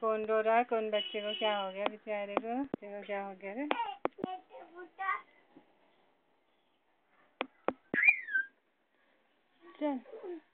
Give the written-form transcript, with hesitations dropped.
कौन रो रहा है? कौन बच्चे को क्या हो गया? बेचारे को बच्चे को क्या हो गया रे? चल